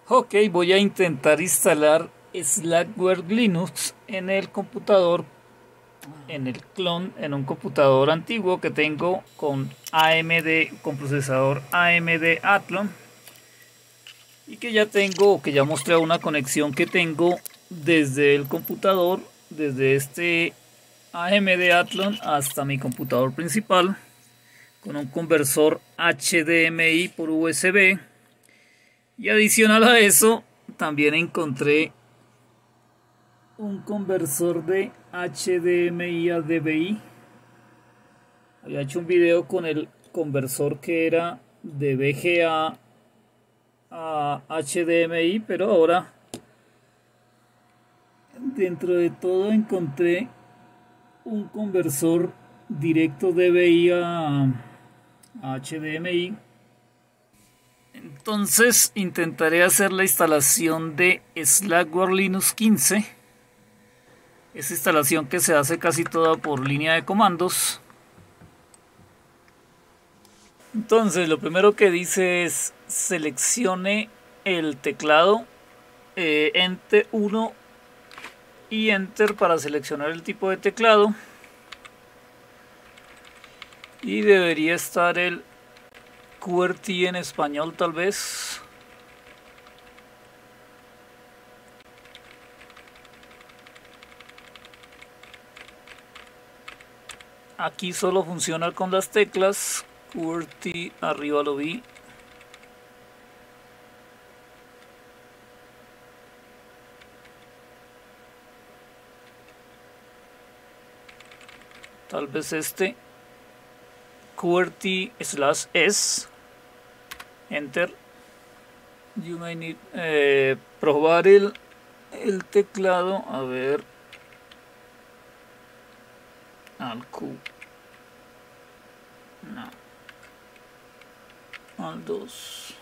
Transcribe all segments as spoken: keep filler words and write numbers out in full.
Ok, voy a intentar instalar Slackware Linux en el computador, en el clon, en un computador antiguo que tengo con A M D, con procesador A M D Athlon, y que ya tengo, que ya mostré una conexión que tengo desde el computador, desde este A M D Athlon hasta mi computador principal, con un conversor H D M I por U S B. Y adicional a eso, también encontré un conversor de H D M I a D V I. Había hecho un video con el conversor que era de V G A a H D M I, pero ahora dentro de todo encontré un conversor directo D V I a, a H D M I. Entonces intentaré hacer la instalación de Slackware Linux quince. Esta instalación que se hace casi toda por línea de comandos. Entonces lo primero que dice es seleccione el teclado, eh, Enter uno y Enter para seleccionar el tipo de teclado. Y debería estar el QWERTY en español tal vez. Aquí solo funciona con las teclas. QWERTY, arriba lo vi. Tal vez este. QWERTY slash S. Enter. You may need, eh, probar el, el teclado. A ver. Al Q. No. Al dos.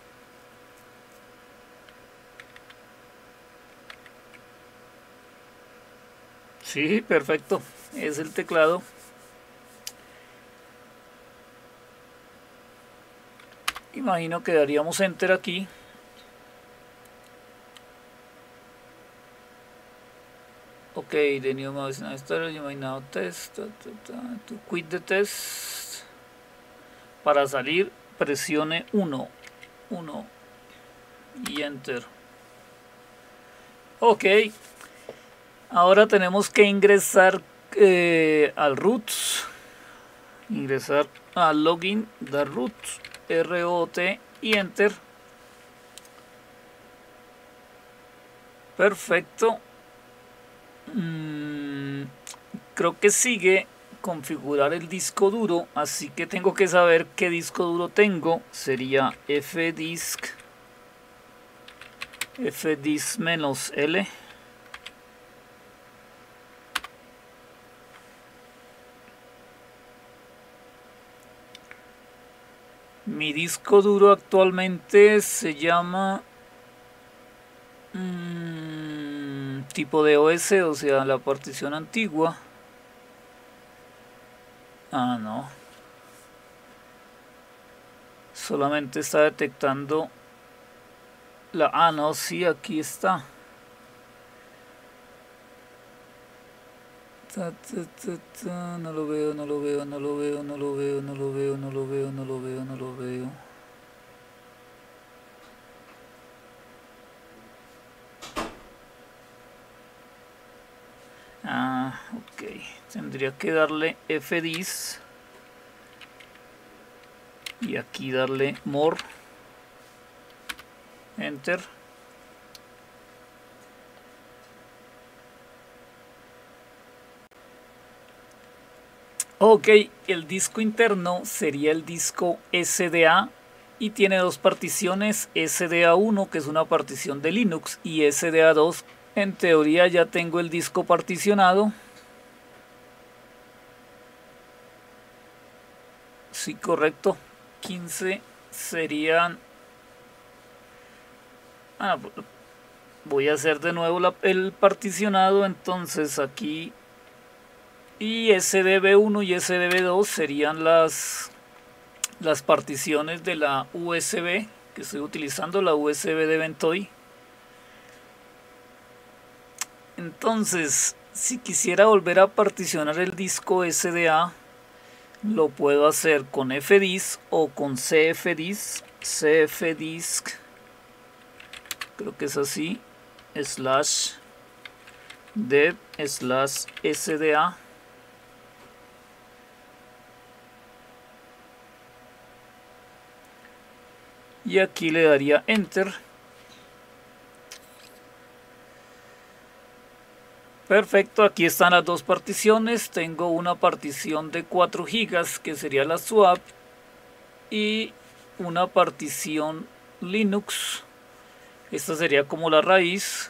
Sí, perfecto. Es el teclado. Imagino que daríamos enter aquí. Ok, the new mouse now started. You may now test. Ta, ta, ta, to quit the test. Para salir, presione uno. uno. Y enter. Ok. Ahora tenemos que ingresar eh, al root. Ingresar al login de root. R O T y enter. Perfecto. Mm, creo que sigue configurar el disco duro, así que tengo que saber qué disco duro tengo. Sería fdisk fdisk-l. Mi disco duro actualmente se llama mmm, tipo de O S, o sea, la partición antigua. Ah, no. Solamente está detectando la... Ah, no, sí, aquí está. Ta, ta, ta, ta. No lo veo, no lo veo, no lo veo, no lo veo, no lo veo, no lo veo, no lo veo, no lo veo. Ah, ok. Tendría que darle fdisk. Y aquí darle more. Enter. Ok, el disco interno sería el disco S D A y tiene dos particiones, S D A uno que es una partición de Linux y S D A dos. En teoría ya tengo el disco particionado. Sí, correcto. quince serían... Ah, voy a hacer de nuevo la, el particionado, entonces aquí... Y S D B uno y S D B dos serían las, las particiones de la U S B. que estoy utilizando, la U S B de Ventoy. Entonces, si quisiera volver a particionar el disco S D A, lo puedo hacer con fdisk o con cfdisk, cfdisk, creo que es así, slash dev slash sda. Y aquí le daría enter. Perfecto, aquí están las dos particiones. Tengo una partición de cuatro gigas que sería la swap y una partición Linux. Esta sería como la raíz.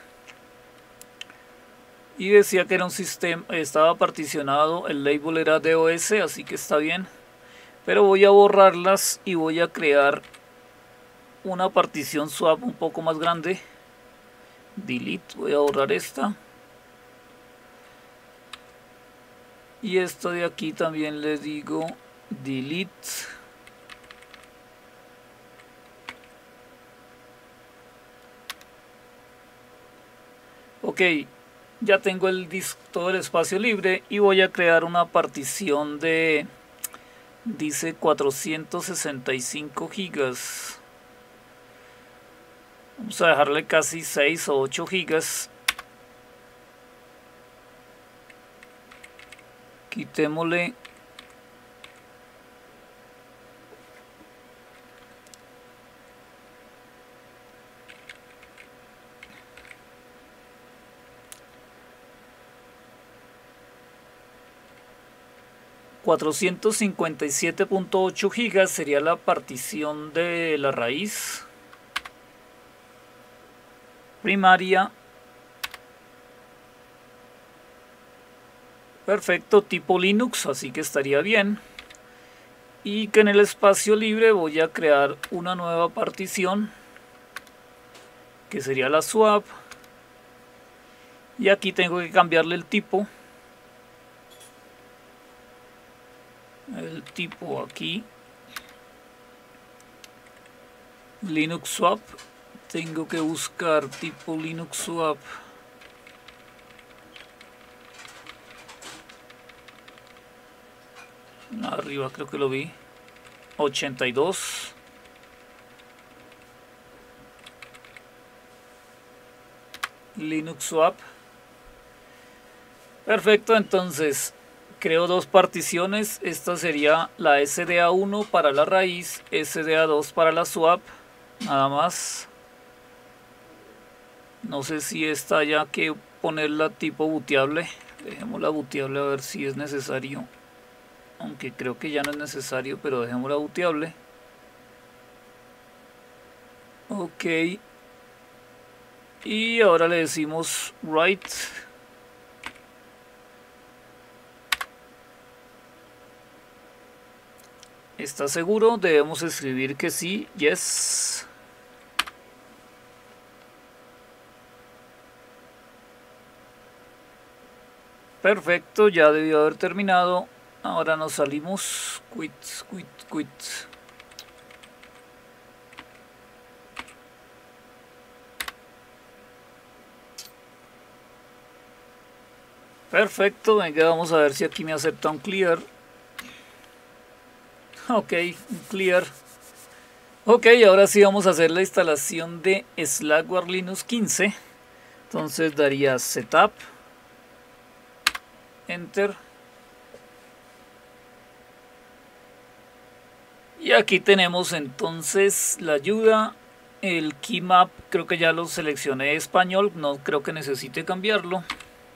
Y decía que era un sistema, estaba particionado, el label era DOS, así que está bien. Pero voy a borrarlas y voy a crear una partición swap un poco más grande. Delete, voy a borrar esta. Y esto de aquí también le digo delete. Ok, ya tengo el disco, todo el espacio libre y voy a crear una partición de, dice cuatrocientos sesenta y cinco gigas. Vamos a dejarle casi seis o ocho gigas. Quitémosle cuatrocientos cincuenta y siete punto ocho gigas, sería la partición de la raíz primaria. Perfecto, tipo Linux, así que estaría bien. Y que en el espacio libre voy a crear una nueva partición que sería la swap. Y aquí tengo que cambiarle el tipo. El tipo aquí. Linux swap. Tengo que buscar tipo Linux swap. Arriba creo que lo vi. ochenta y dos. Linux swap. Perfecto, entonces creo dos particiones. Esta sería la S D A uno para la raíz, S D A dos para la swap. Nada más. No sé si esta haya que ponerla tipo booteable. Dejémosla booteable a ver si es necesario. Aunque creo que ya no es necesario, pero dejémosla booteable. Ok. Y ahora le decimos write. ¿Está seguro? Debemos escribir que sí. Yes. Perfecto, ya debió haber terminado. Ahora nos salimos. Quit, quit, quit. Perfecto, venga, vamos a ver si aquí me acepta un clear. Ok, un clear. Ok, ahora sí vamos a hacer la instalación de Slackware Linux quince. Entonces daría setup. Enter. Y aquí tenemos entonces la ayuda, el keymap, creo que ya lo seleccioné español, no creo que necesite cambiarlo.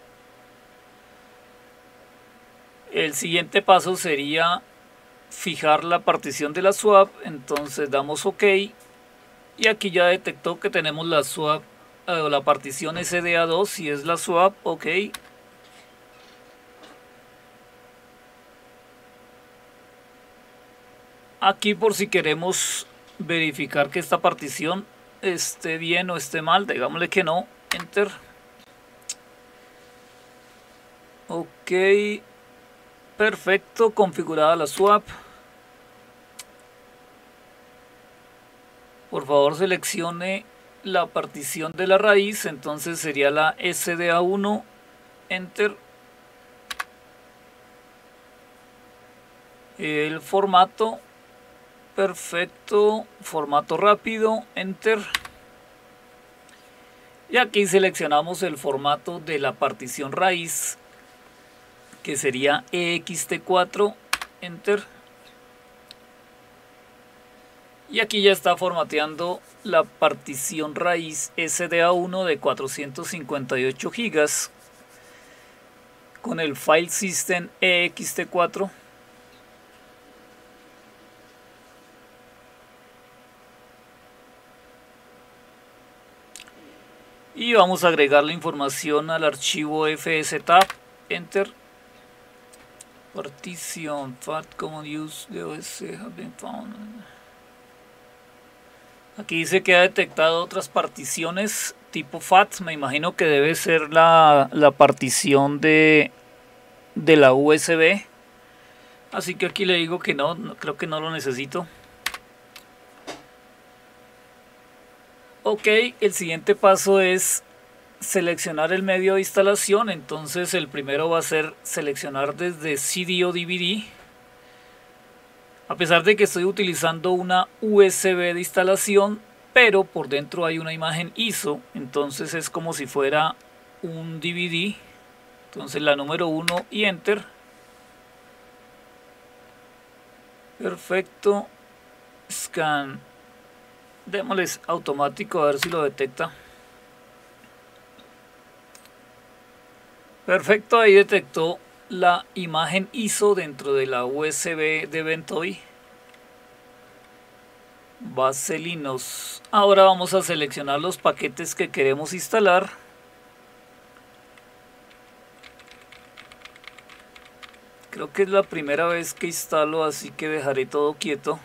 El siguiente paso sería fijar la partición de la swap, entonces damos OK y aquí ya detectó que tenemos la swap, eh, la partición S D A dos, si es la swap, OK. Aquí por si queremos verificar que esta partición esté bien o esté mal, digámosle que no, enter. Ok, perfecto, configurada la swap. por favor seleccione la partición de la raíz, entonces sería la S D A uno, enter. El formato, perfecto, formato rápido, enter. Y aquí seleccionamos el formato de la partición raíz, que sería E X T cuatro, enter. Y aquí ya está formateando la partición raíz S D A uno de cuatrocientos cincuenta y ocho gigas con el file system E X T cuatro. Y vamos a agregar la información al archivo fstab, enter. Partition, fat common use de O S have been found. Aquí dice que ha detectado otras particiones tipo F A T. Me imagino que debe ser la, la partición de, de la U S B. Así que aquí le digo que no, no, creo que no lo necesito. Ok, el siguiente paso es seleccionar el medio de instalación. Entonces el primero va a ser seleccionar desde C D o D V D. A pesar de que estoy utilizando una U S B de instalación, pero por dentro hay una imagen I S O, entonces es como si fuera un D V D. Entonces la número uno y enter. Perfecto. Scan. Démosles automático a ver si lo detecta. Perfecto, ahí detectó la imagen I S O dentro de la U S B de Ventoy. Vaselinos. Ahora vamos a seleccionar los paquetes que queremos instalar. Creo que es la primera vez que instalo, así que dejaré todo quieto.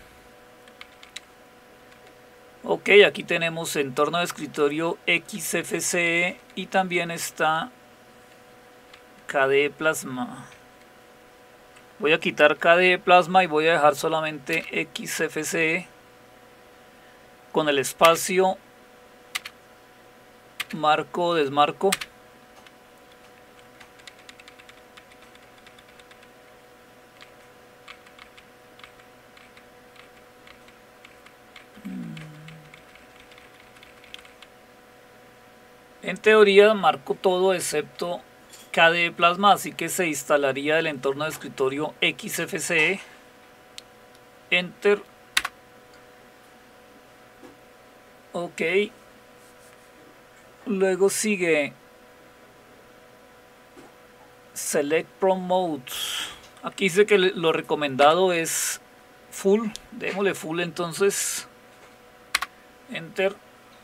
Ok, aquí tenemos entorno de escritorio X F C E y también está K D E Plasma. Voy a quitar K D E Plasma y voy a dejar solamente X F C E con el espacio, marco, desmarco. En teoría marco todo excepto K D E Plasma, así que se instalaría el entorno de escritorio X F C E. Enter. Ok. Luego sigue Select From Modes. Aquí dice que lo recomendado es Full. Démosle Full entonces. Enter.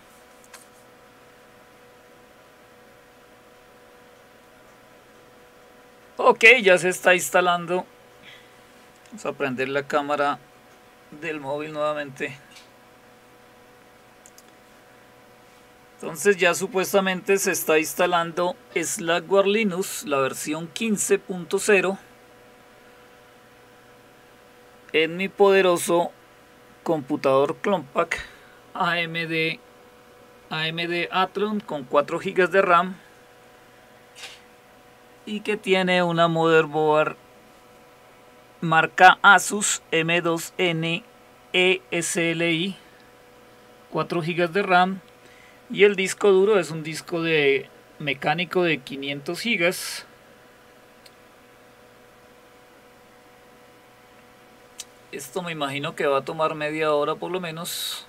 Ok, ya se está instalando. Vamos a prender la cámara del móvil nuevamente. Entonces ya supuestamente se está instalando Slackware Linux, la versión quince punto cero, en mi poderoso computador Clonepak A M D, A M D Athlon con cuatro gigas de RAM y que tiene una motherboard marca Asus M dos N E S L I, cuatro gigas de RAM. Y el disco duro es un disco de mecánico de quinientos gigas. Esto me imagino que va a tomar media hora por lo menos.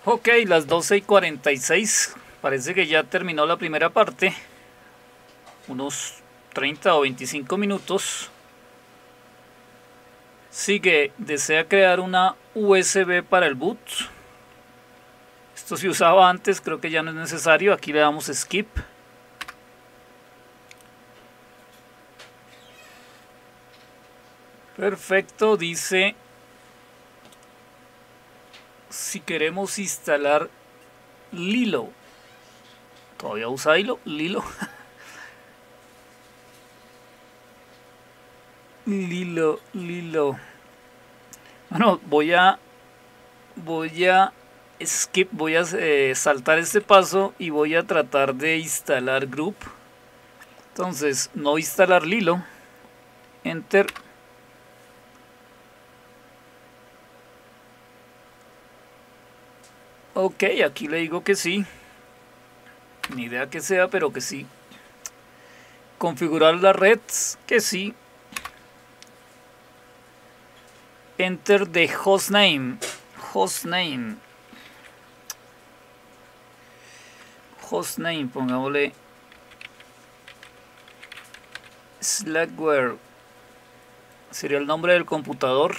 Ok, las doce y cuarenta y seis. Parece que ya terminó la primera parte. Unos treinta o veinticinco minutos. Sigue, desea crear una U S B para el boot. Esto se usaba antes, creo que ya no es necesario. Aquí le damos skip. Perfecto, dice si queremos instalar Lilo. ¿Todavía usa Lilo? Lilo. Lilo, Lilo. Bueno, voy a voy a skip, voy a eh, saltar este paso y voy a tratar de instalar group. Entonces, no instalar Lilo. Enter. Ok, aquí le digo que sí. Ni idea que sea, pero que sí. Configurar la red, que sí. Enter the hostname. Hostname. Hostname, pongámosle Slackware. Sería el nombre del computador.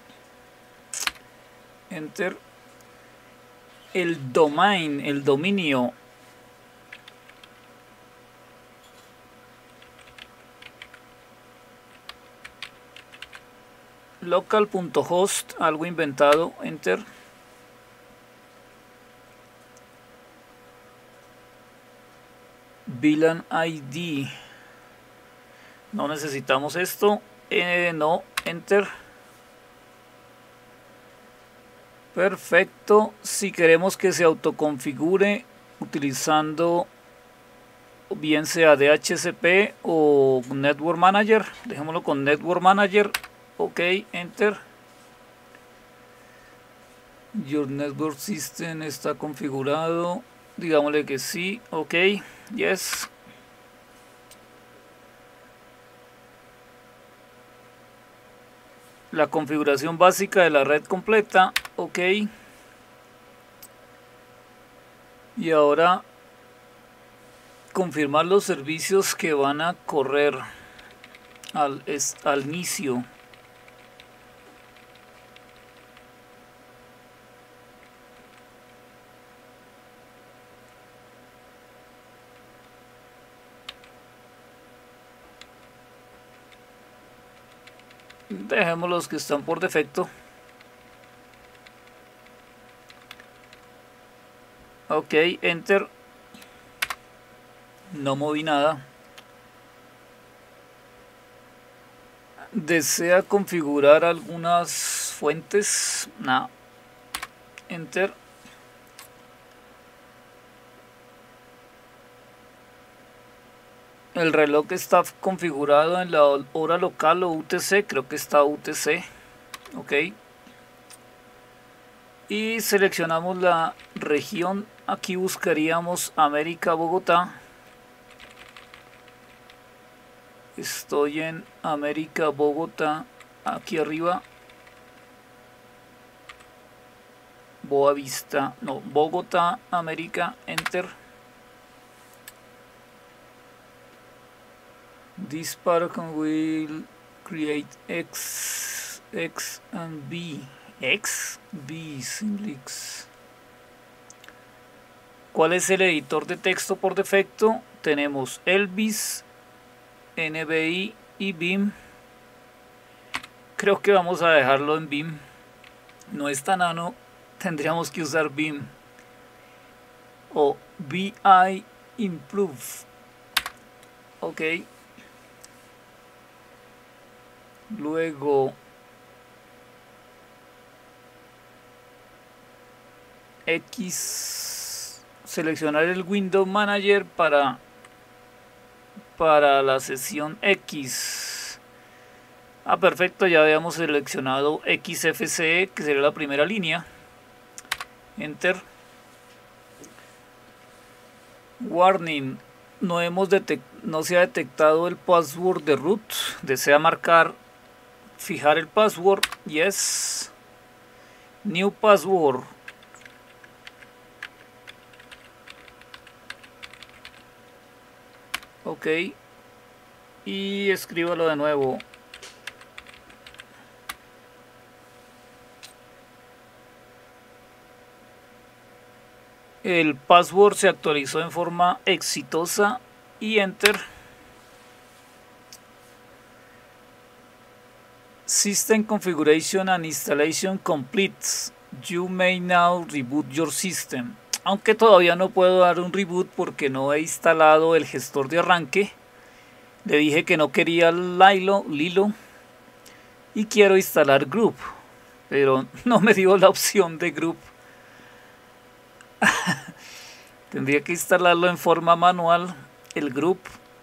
Enter. El domain, el dominio. Local.host, algo inventado. Enter. V LAN I D. No necesitamos esto. Eh, no. Enter. Perfecto. Si queremos que se autoconfigure utilizando bien sea D H C P o Network Manager, dejémoslo con Network Manager. Ok, enter. Your network system está configurado. Digámosle que sí. Ok, yes. La configuración básica de la red completa. Ok. Y ahora confirmar los servicios que van a correr al, al inicio. Dejemos los que están por defecto. Ok, enter. No moví nada. ¿Desea configurar algunas fuentes? No. Enter. El reloj está configurado en la hora local o U T C. Creo que está U T C. Ok. Y seleccionamos la región. Aquí buscaríamos América, Bogotá. Estoy en América, Bogotá. Aquí arriba. Boa Vista. No, Bogotá, América. Enter. This part will create X, X and B. X, B, Simlix. ¿Cuál es el editor de texto por defecto? Tenemos Elvis, N B I y Vim. Creo que vamos a dejarlo en Vim. No es tan nano, tendríamos que usar Vim. O V I Improve. Ok. Luego X, seleccionar el Window Manager para para la sesión X. Ah, perfecto, ya habíamos seleccionado X F C E, que sería la primera línea. Enter. Warning, no hemos detect no se ha detectado el password de root. Desea marcar, fijar el password. Yes. New password. Ok. Y escríbalo de nuevo. El password se actualizó en forma exitosa y enter. System configuration and installation complete. You may now reboot your system. Aunque todavía no puedo dar un reboot porque no he instalado el gestor de arranque. Le dije que no quería Lilo, Lilo y quiero instalar Group, pero no me dio la opción de Group. Tendría que instalarlo en forma manual, el Group.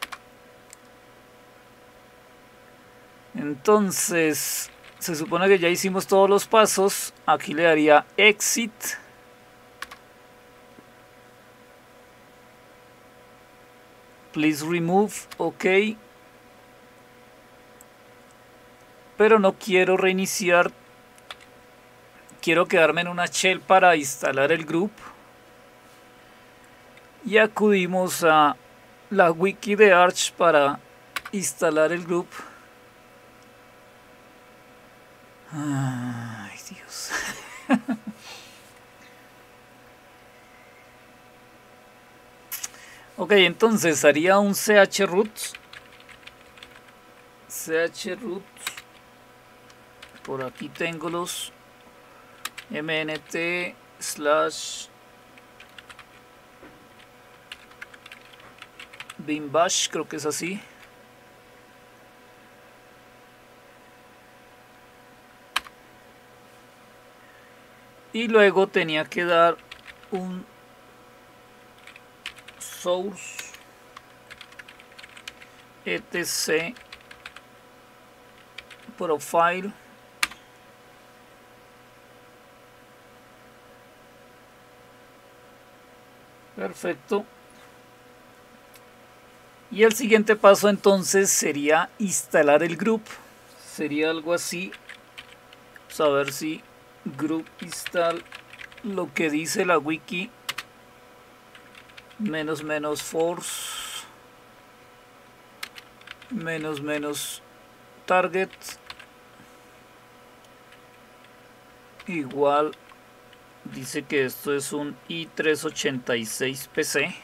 Entonces, se supone que ya hicimos todos los pasos. Aquí le daría Exit. Please remove, ok. Pero no quiero reiniciar. Quiero quedarme en una shell para instalar el Group. Y acudimos a la wiki de Arch para instalar el Group. Ay, Dios. Ok, entonces haría un chroot. chroot. Por aquí tengo los mnt slash bin bash, creo que es así. Y luego tenía que dar un source etc profile perfecto. Y el siguiente paso entonces sería instalar el group. Sería algo así. Vamos a ver si group install lo que dice la wiki. Menos menos force. Menos menos target. Igual. Dice que esto es un i tres ochenta y seis P C.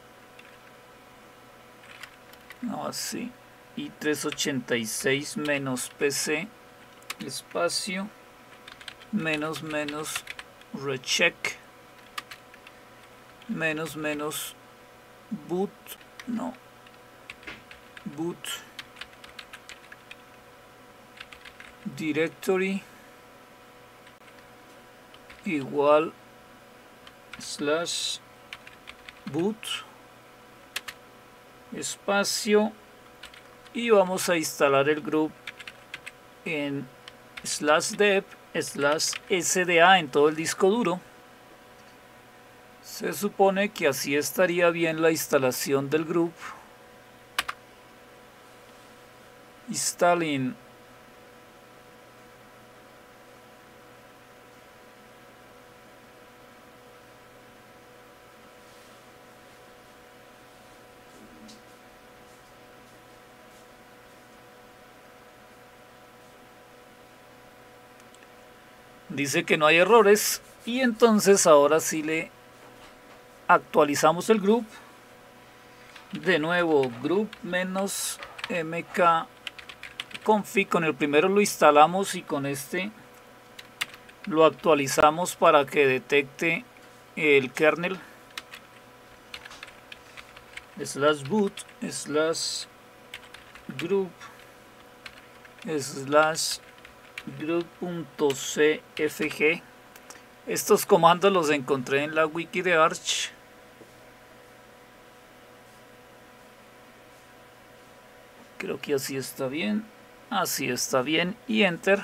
No, así. i tres ochenta y seis menos P C. Espacio. Menos menos recheck. Menos menos boot. No. Boot. Directory. Igual slash boot espacio y vamos a instalar el group en slash dev slash sda en todo el disco duro. Se supone que así estaría bien la instalación del group. Installing. Dice que no hay errores y entonces ahora sí le actualizamos el group. De nuevo group menos mk config. Con el primero lo instalamos y con este lo actualizamos para que detecte el kernel. Slash boot slash group slash group.cfg. Estos comandos los encontré en la wiki de Arch. Creo que así está bien. Así está bien. Y enter.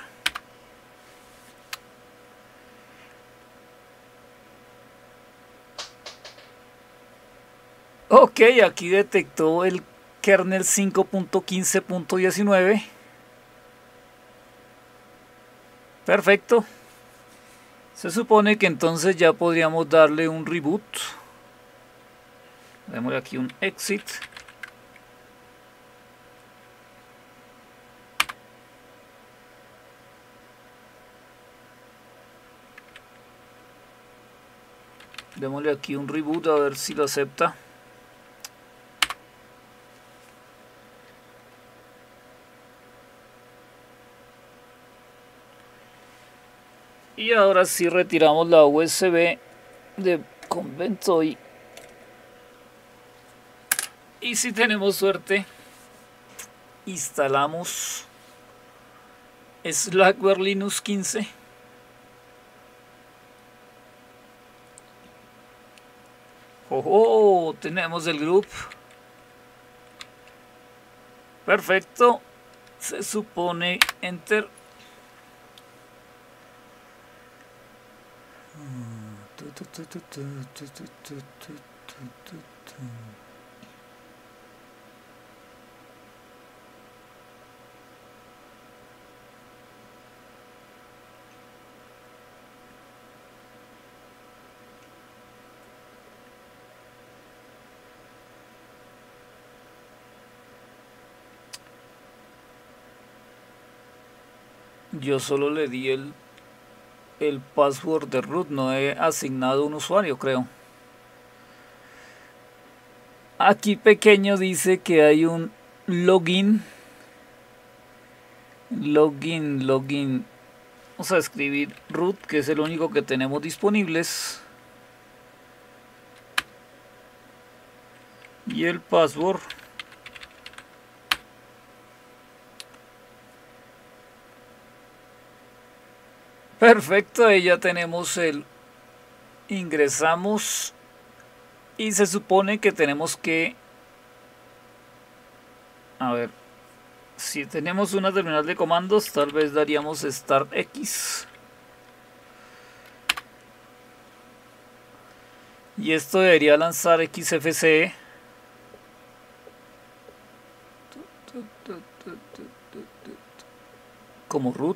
Ok, aquí detectó el kernel cinco punto quince punto diecinueve. Perfecto. Se supone que entonces ya podríamos darle un reboot. Démosle aquí un exit. Démosle aquí un reboot a ver si lo acepta. Y ahora sí retiramos la U S B de Conventoy. Y si tenemos suerte, instalamos Slackware Linux quince. Oh, oh, tenemos el grupo. Perfecto. Se supone enter. Yo solo le di el, el password de root, no he asignado un usuario, creo. Aquí pequeño dice que hay un login. Login, login. Vamos a escribir root, que es el único que tenemos disponibles. Y el password. Perfecto, ahí ya tenemos el... Ingresamos. Y se supone que tenemos que... A ver. Si tenemos una terminal de comandos, tal vez daríamos Start X. Y esto debería lanzar X F C E. Como root.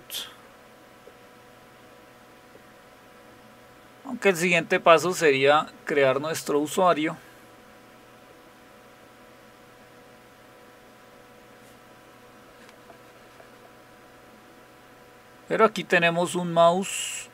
Aunque el siguiente paso sería crear nuestro usuario. Pero aquí tenemos un mouse.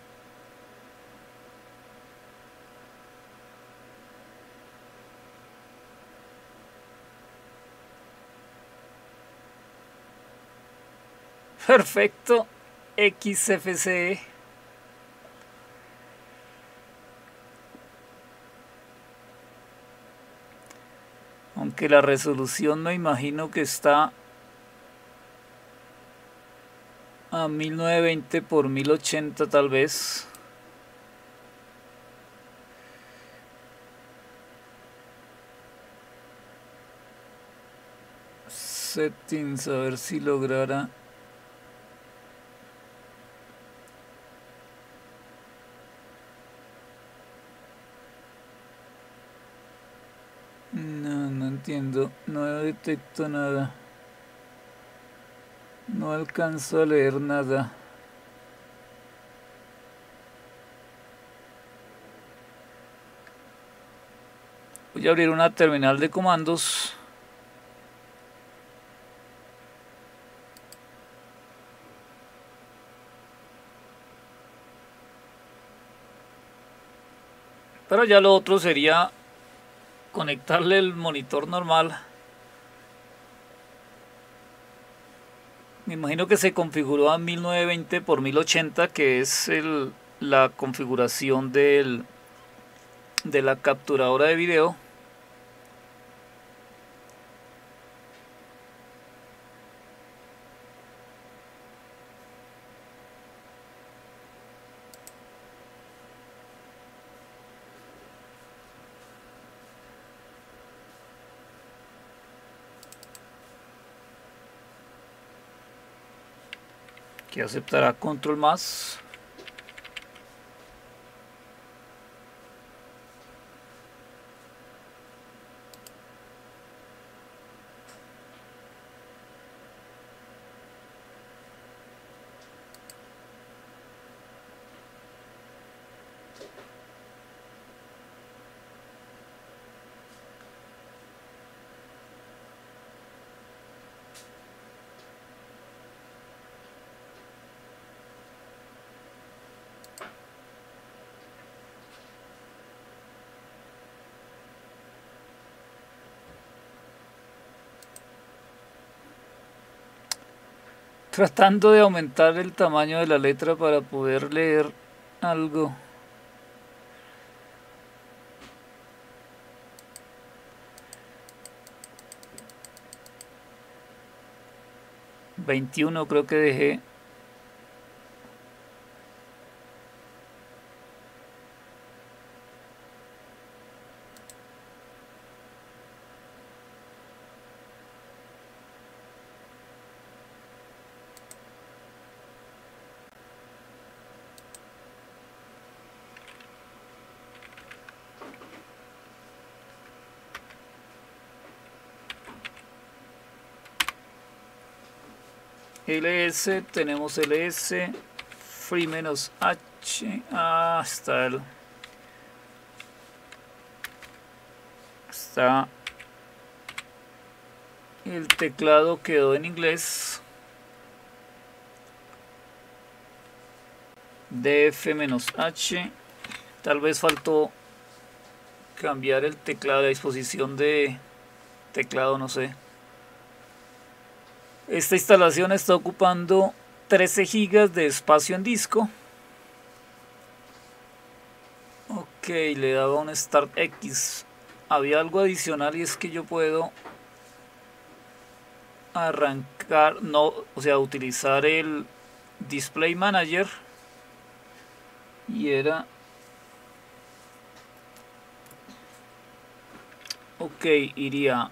Perfecto. X F C E. Aunque la resolución me imagino que está a mil novecientos veinte por mil ochenta tal vez. Settings, a ver si lograra. No, no entiendo, no detecto nada. No alcanzo a leer nada. Voy a abrir una terminal de comandos. Pero ya lo otro sería conectarle el monitor normal. Me imagino que se configuró a mil novecientos veinte por mil ochenta, que es el, la configuración del, de la capturadora de video. Que aceptará control más. Tratando de aumentar el tamaño de la letra para poder leer algo. veintiuno creo que dejé. ls, tenemos ls, free menos h, ah, está el, está el teclado quedó en inglés, df menos h, tal vez faltó cambiar el teclado, la disposición de teclado, no sé. Esta instalación está ocupando trece gigas de espacio en disco. Ok, le daba un Start X. Había algo adicional y es que yo puedo arrancar, no, o sea, utilizar el Display Manager. Y era... Ok, iría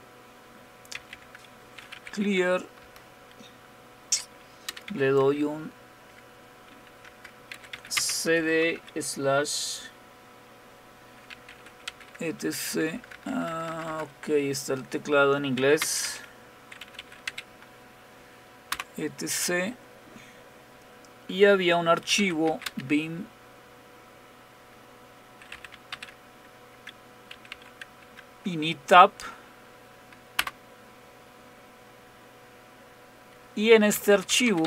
Clear. Le doy un cd slash etc. Ah, ok, está el teclado en inglés. etc. Y había un archivo bin initap. Y en este archivo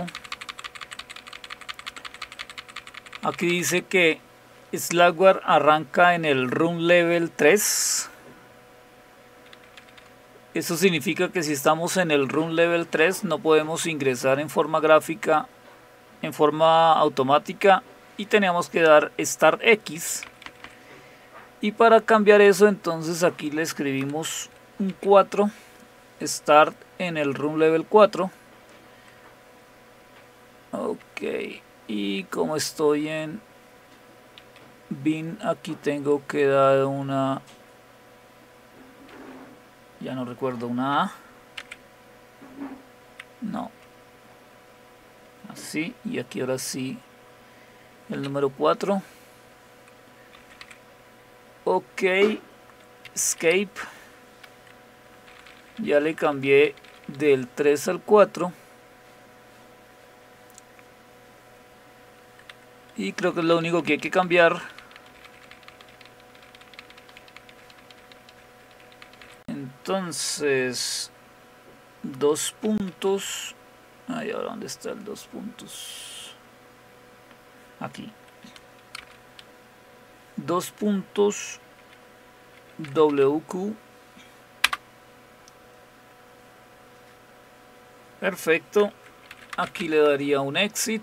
aquí dice que Slackware arranca en el run level tres. Eso significa que si estamos en el run level tres no podemos ingresar en forma gráfica, en forma automática, y teníamos que dar Start X. Y para cambiar eso, entonces aquí le escribimos un cuatro, Start en el run level cuatro. Ok, y como estoy en bin, aquí tengo que dar una, ya no recuerdo, una A, no, así, y aquí ahora sí el número cuatro. Ok, escape, ya le cambié del tres al cuatro. Y creo que es lo único que hay que cambiar. Entonces, dos puntos. Ay, ahora dónde está el dos puntos. Aquí. Dos puntos. W Q. Perfecto. Aquí le daría un exit.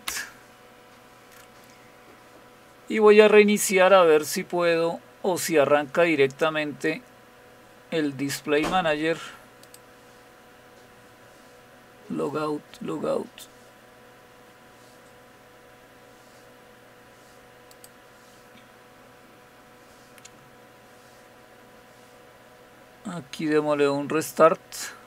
Y voy a reiniciar a ver si puedo o si arranca directamente el Display Manager. Logout, logout. Aquí démosle un restart.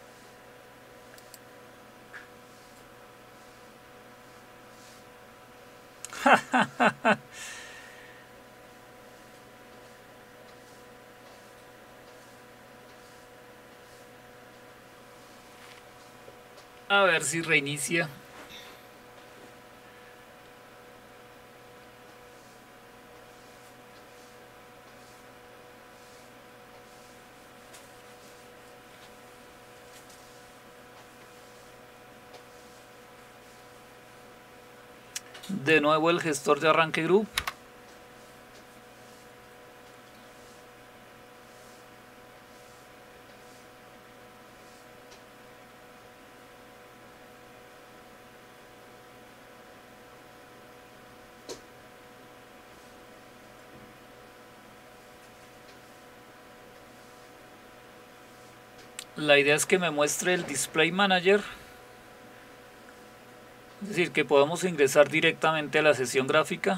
A ver si reinicia. De nuevo el gestor de arranque group. La idea es que me muestre el Display Manager, es decir, que podamos ingresar directamente a la sesión gráfica.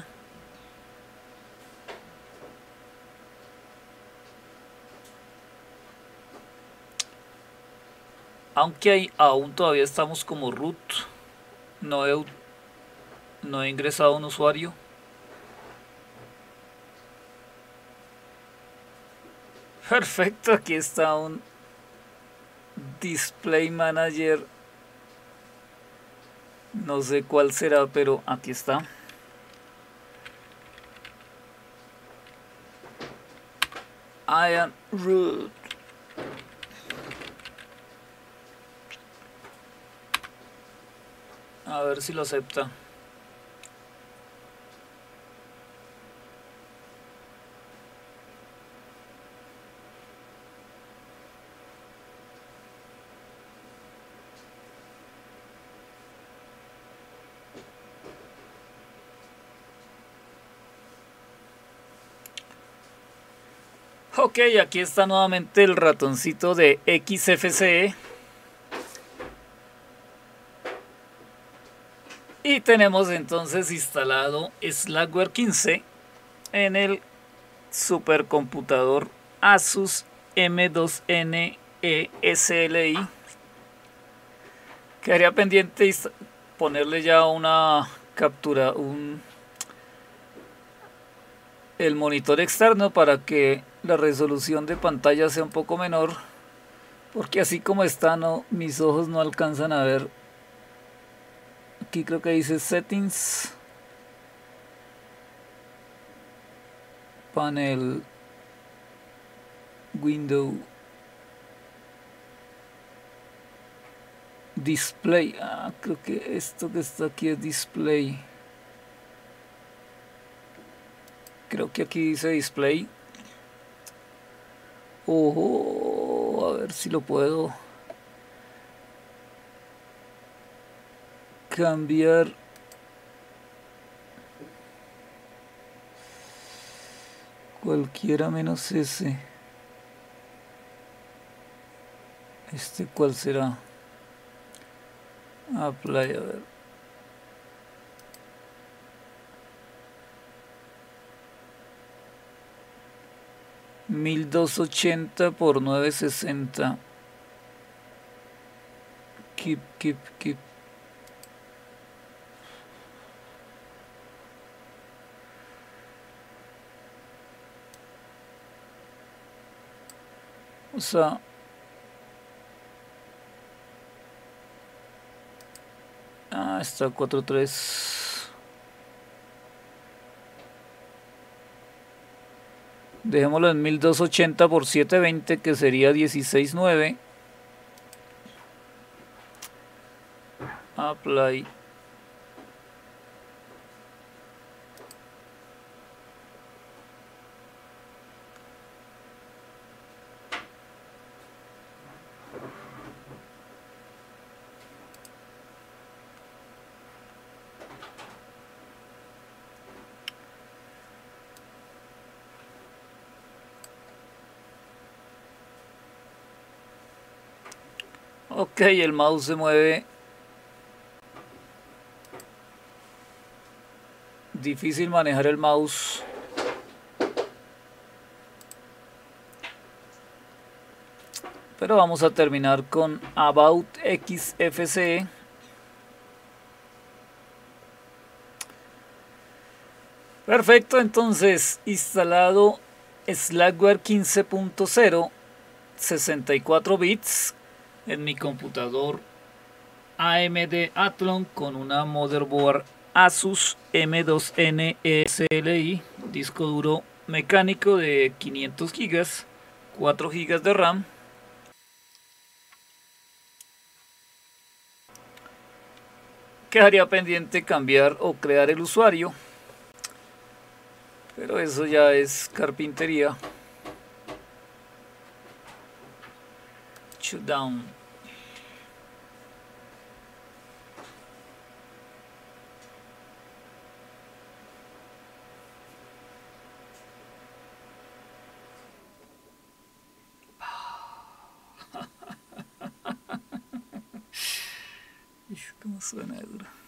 Aunque ahí aún todavía estamos como root, no he, no he ingresado un usuario. Perfecto, aquí está un Display Manager. No sé cuál será, pero aquí está. I am root. A ver si lo acepta. Ok, aquí está nuevamente el ratoncito de X F C E. Y tenemos entonces instalado Slackware quince en el supercomputador Asus M dos N E S L I. Quedaría pendiente ponerle ya una captura, un, el monitor externo para que la resolución de pantalla sea un poco menor, porque así como está, no, mis ojos no alcanzan a ver. Aquí creo que dice settings, panel, window, display. Ah, creo que esto que está aquí es display. Creo que aquí dice display. Ojo, a ver si lo puedo cambiar. Cualquiera menos ese. Este, ¿cuál será? Apply, a ver. mil doscientos ochenta por novecientos sesenta. Keep, keep, keep. O sea, ah, está cuatro punto tres. Dejémoslo en mil doscientos ochenta por setecientos veinte, que sería dieciséis punto nueve. Apply. Ok, el mouse se mueve. Difícil manejar el mouse. Pero vamos a terminar con About X F C E. Perfecto, entonces instalado Slackware quince punto cero, sesenta y cuatro bits en mi computador A M D Athlon con una motherboard Asus M dos N E S L I, disco duro mecánico de quinientos gigas, cuatro gigas de RAM. Quedaría pendiente cambiar o crear el usuario, pero eso ya es carpintería. Shutdown. cómo suena de duro.